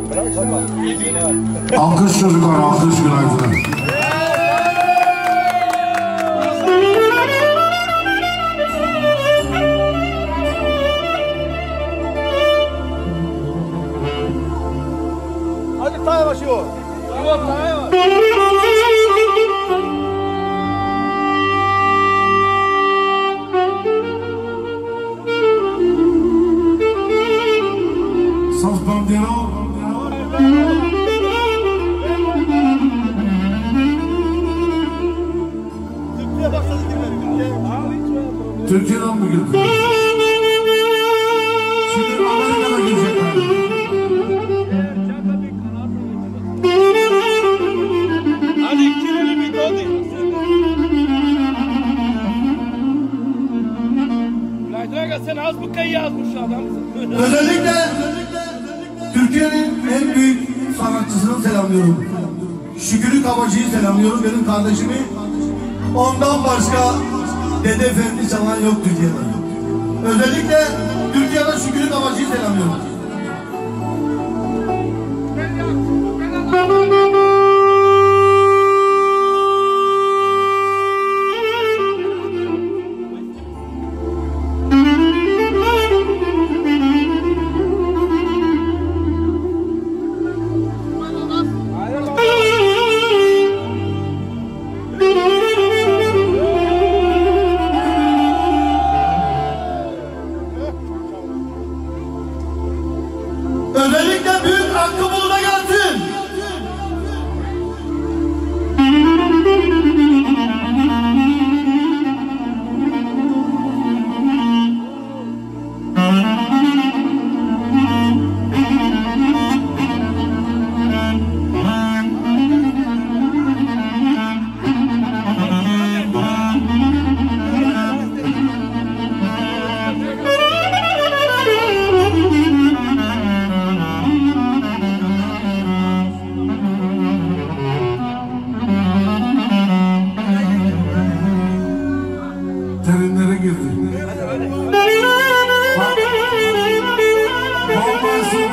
Alkış çocuklar, alkış günaydın. Hadi taya başıyor. Yok taya var. Sos bandero. Türkiye başladı dinler. Türkiye'den mi girdin? Şimdi Amerika'da girecekler. Hadi kireli bir dodi. Naydır'a sen az bu kayı yazmış adamsın. Özellikle Türkiye'nin en büyük sanatçısını selamlıyorum. Şükrü Kabacı'yı selamlıyorum, benim kardeşimi. Ondan başka Dede Efendi çalan yok Türkiye'de. Özellikle Türkiye'de Şükrü Kabacı'yı selamlıyorum. Özellikle büyük hakkı burada gelsin. Derinlere girdi. Bak. Olmasın.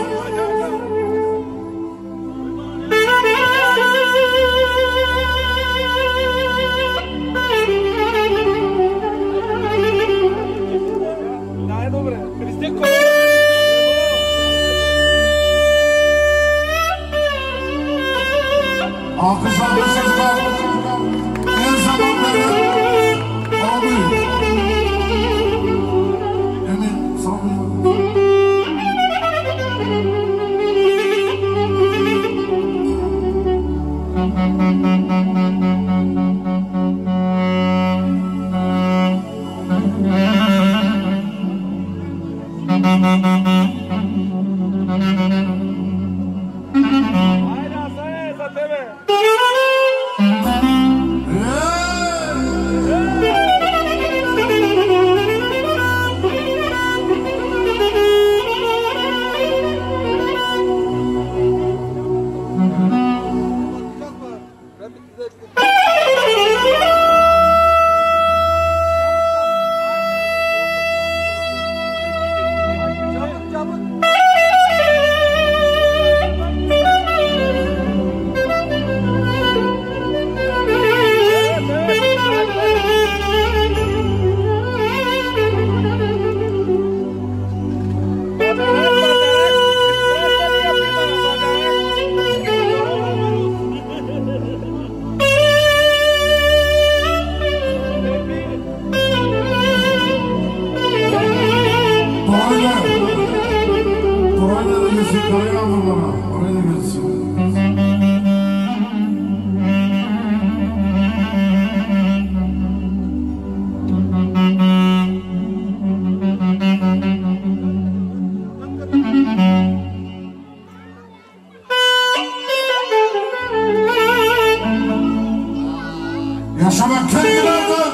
Dai dobre. Bizde Alkış alkışlar. Her zamanları abi. Emin sanmıyorum. Hayda say zateme. Torayla da gelsin, torayla alın bana. Oraya da gelsin. Yaşamak kendilerinden.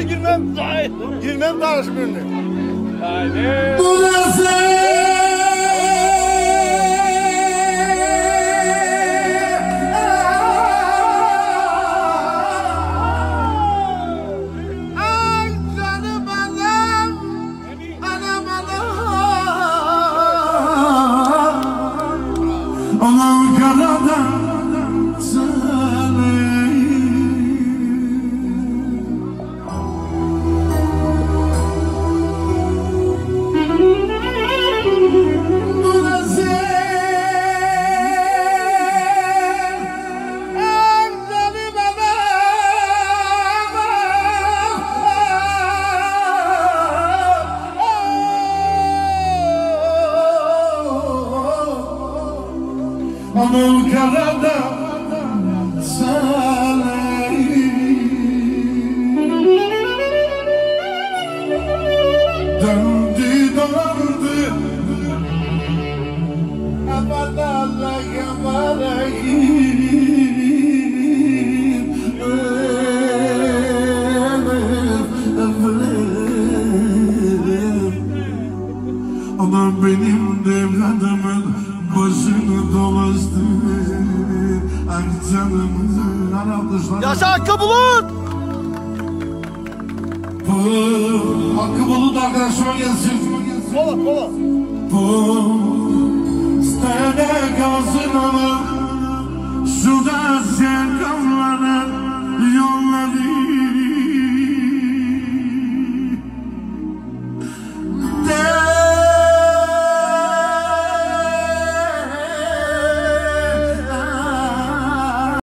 girmem. Hayır. Girmem karışmıyor. Hayır. Burası Ay canım anam. Anam anam. Anam karadan Anam karada döndü dolandı Aman Allah yamarayım. Anam benim de evladımın başını dolaştı. Ah canımın aradışlar. Yaşa Hakkı Bulut. Hakkı Bulut arkadaşlar gelsin. Kola kola. Bu stene kalsın ama şurada sen kalma.